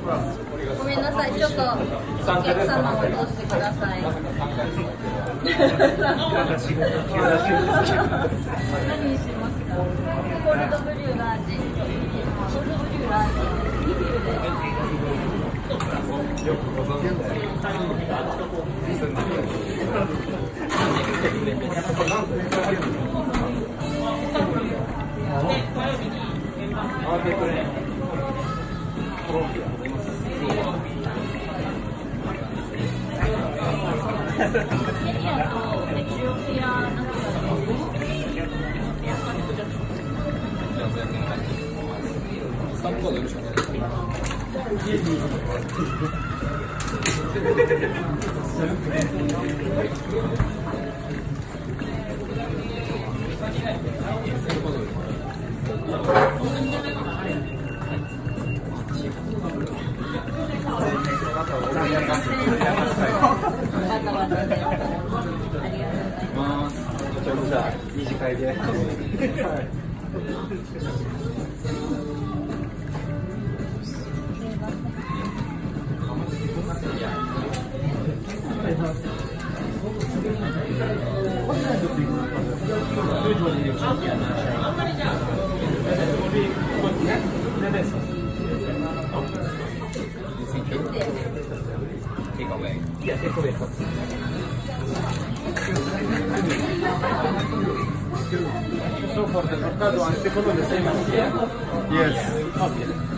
ごめんなさい、ちょっとお客様を通してください。何にしますか？コールドブリューラージ。コールドブリューラージ。リフィルで。よくご存知で。エリアとエチオピアナチュラル。3個でよろしくお願いしますじゃあ二次会で。So for the mercado, antes de the same as here? Yes. Okay.